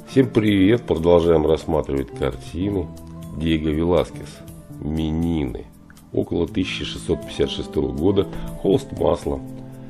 Всем привет! Продолжаем рассматривать картины Диего Веласкес «Менины». Около 1656 года, холст маслом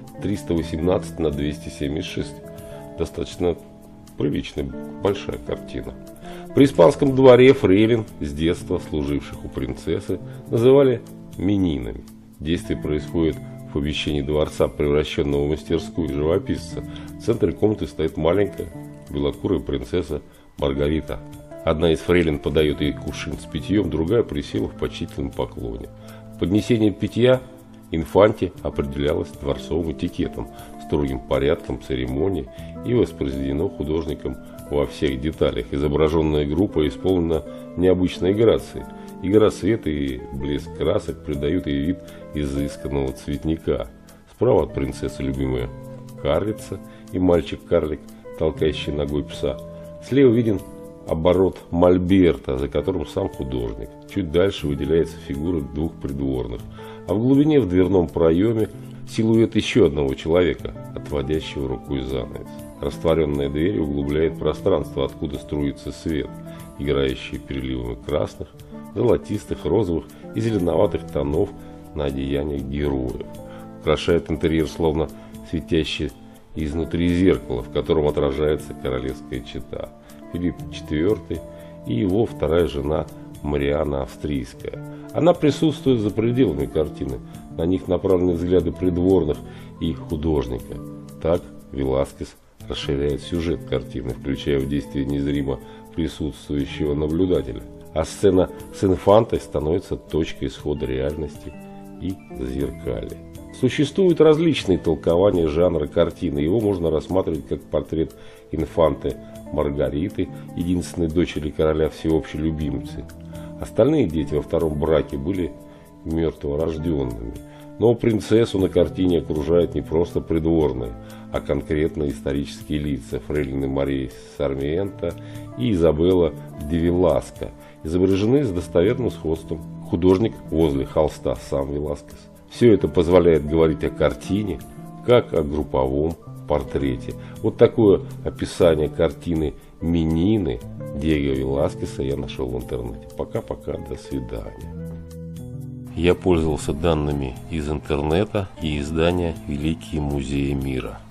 318 на 276. Достаточно приличная, большая картина. При испанском дворе фрейлин, с детства служивших у принцессы, называли менинами. Действие происходит в помещении дворца, превращенного в мастерскую живописца. В центре комнаты стоит маленькая белокурая принцесса Маргарита. Одна из фрейлин подает ей кувшин с питьем, другая присела в почтительном поклоне. Поднесение питья инфанте определялось дворцовым этикетом, строгим порядком церемонии и воспроизведено художником во всех деталях. Изображенная группа исполнена необычной грацией. Игра света и блеск красок придают ей вид изысканного цветника. Справа от принцессы любимая карлица и мальчик-карлик, толкающий ногой пса. Слева виден оборот мольберта, за которым сам художник. Чуть дальше выделяется фигура двух придворных, а в глубине в дверном проеме силуэт еще одного человека, отводящего рукой занавес. Растворенная дверь углубляет пространство, откуда струится свет, играющий переливами красных, золотистых, розовых и зеленоватых тонов на одеяниях героев. Украшает интерьер словно светящий изнутри зеркало, в котором отражается королевская чета. Филипп IV и его вторая жена Марианна Австрийская. Она присутствует за пределами картины. На них направлены взгляды придворных и художника. Так Веласкес расширяет сюжет картины, включая в действие незримо присутствующего наблюдателя. А сцена с инфантой становится точкой исхода реальности и зеркали. Существуют различные толкования жанра картины. Его можно рассматривать как портрет инфанты Маргариты, единственной дочери короля, всеобщей любимицы. Остальные дети во втором браке были мертворожденными. Но принцессу на картине окружают не просто придворные, а конкретные исторические лица. Фрейлины Мария Сармиенто и Изабелла де Веласко изображены с достоверным сходством. Художник возле холста сам Веласкес. Все это позволяет говорить о картине, как о групповом портрете. Вот такое описание картины «Менины» Диего Веласкеса я нашел в интернете. Пока-пока, до свидания. Я пользовался данными из интернета и издания «Великие музеи мира».